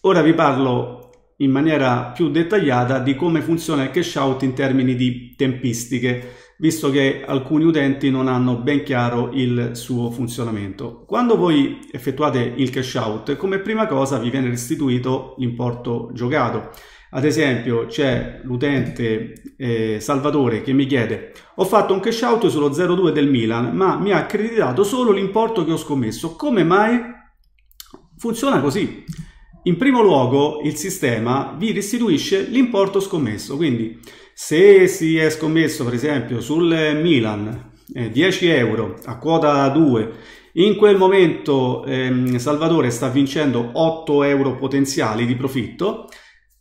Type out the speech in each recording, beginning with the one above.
ora vi parlo in maniera più dettagliata di come funziona il cash out in termini di tempistiche, visto che alcuni utenti non hanno ben chiaro il suo funzionamento. Quando voi effettuate il cash out, come prima cosa vi viene restituito l'importo giocato. Ad esempio c'è l'utente Salvatore che mi chiede: ho fatto un cash out sullo 0-2 del Milan, ma mi ha accreditato solo l'importo che ho scommesso. Come mai? Funziona così. In primo luogo il sistema vi restituisce l'importo scommesso, quindi se si è scommesso per esempio sul Milan 10 euro a quota 2, in quel momento Salvatore sta vincendo 8 euro potenziali di profitto,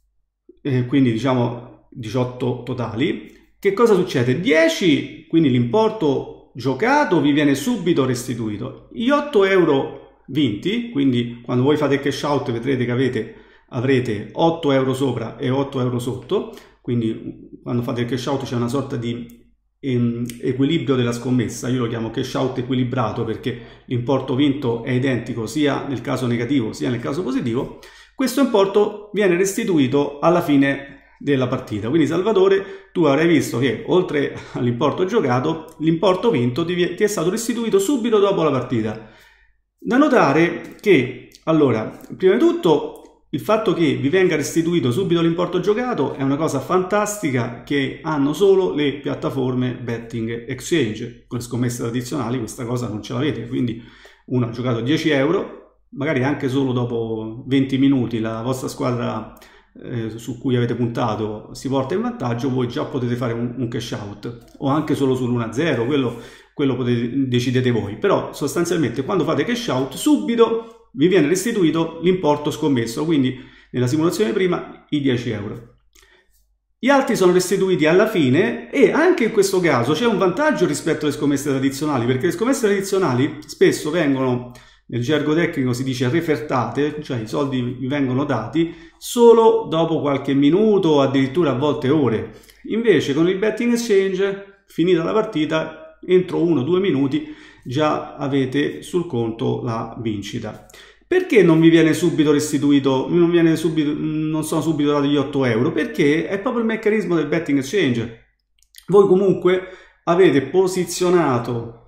quindi diciamo 18 totali. Che cosa succede? 10, quindi l'importo giocato, vi viene subito restituito. Gli 8 euro vinti, quindi quando voi fate cash out vedrete che avrete 8 euro sopra e 8 euro sotto, quindi quando fate il cash out c'è una sorta di equilibrio della scommessa. Io lo chiamo cash out equilibrato perché l'importo vinto è identico sia nel caso negativo sia nel caso positivo. Questo importo viene restituito alla fine della partita, quindi Salvatore, tu avrai visto che oltre all'importo giocato, l'importo vinto ti è stato restituito subito dopo la partita. Da notare che, allora, prima di tutto, il fatto che vi venga restituito subito l'importo giocato è una cosa fantastica che hanno solo le piattaforme betting exchange. Con le scommesse tradizionali questa cosa non ce l'avete, quindi uno ha giocato 10 euro, magari anche solo dopo 20 minuti la vostra squadra su cui avete puntato si porta in vantaggio, voi già potete fare un cash out, o anche solo sull'1-0, quello decidete voi, però sostanzialmente quando fate cash out subito vi viene restituito l'importo scommesso, quindi nella simulazione prima i 10 euro. Gli altri sono restituiti alla fine e anche in questo caso c'è un vantaggio rispetto alle scommesse tradizionali, perché le scommesse tradizionali spesso vengono, nel gergo tecnico si dice refertate, cioè i soldi vi vengono dati solo dopo qualche minuto o addirittura a volte ore. Invece con il betting exchange, finita la partita, entro 1-2 minuti già avete sul conto la vincita. Perché non vi viene subito restituito, non sono subito dati gli 8 euro? Perché è proprio il meccanismo del betting exchange. Voi comunque avete posizionato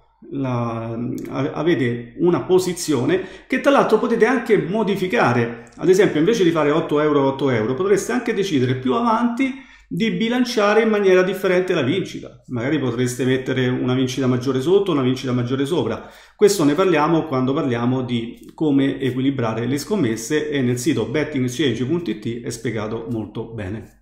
avete una posizione che tra l'altro potete anche modificare. Ad esempio, invece di fare 8 euro potreste anche decidere più avanti di bilanciare in maniera differente la vincita. Magari potreste mettere una vincita maggiore sotto, una vincita maggiore sopra. Questo ne parliamo quando parliamo di come equilibrare le scommesse, e nel sito bettingexchange.it è spiegato molto bene.